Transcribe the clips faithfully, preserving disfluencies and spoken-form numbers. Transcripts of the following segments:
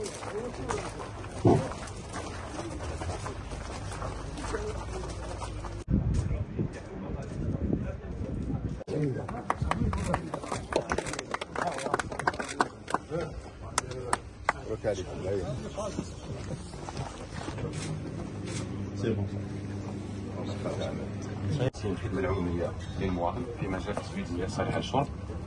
الخدمة العمومية للمواطن في مجال تزويد المياه الصالحة للشرب.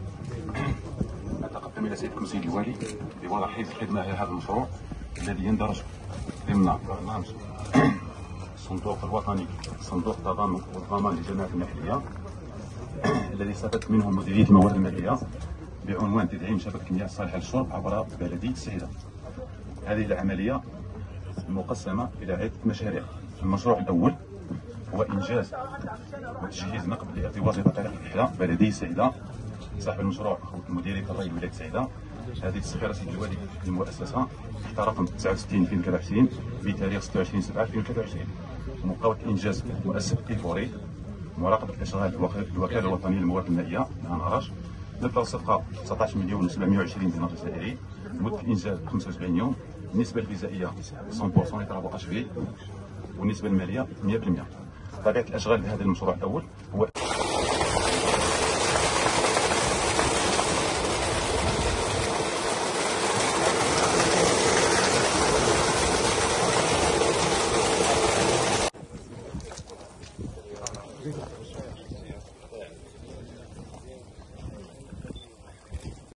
أتقدم إلى سيدكم سيد الوالي بوضع حيز الخدمة لهذا المشروع الذي يندرج ضمن برنامج الصندوق الوطني صندوق التضامن والضمان للجمعيات المحلية الذي استفادت منه مديرية الموارد المائية بعنوان تدعيم شبكة المياه الصالحة للشرب عبر بلدية سعيدة. هذه العملية مقسمة إلى عدة مشاريع. المشروع الأول هو إنجاز وتجهيز نقب لارتباط بطريق الإحياء بلدية سعيدة. صاحب المشروع مديرية الري ولاية سعيدة. هذه تسخير سيد الوالي للمؤسسة تحت رقم تسعة وستين ألفين وثلاثة وعشرين بتاريخ ستة وعشرين سبعة ألفين وثلاثة وعشرين. مقاولة إنجاز مؤسسة إيفوري. مراقبة الأشغال الوكالة الوطنية للموارد المائية مع نهرج. مبلغ الصفقة تسعة عشر مليون وسبعمائة وعشرين دينار جزائري. مدة الإنجاز خمسة وسبعين يوم. النسبة الفيزائية مية بالمية لترابو أش في والنسبة المالية مئة بالمئة. طبيعة الأشغال لهذا المشروع الأول هو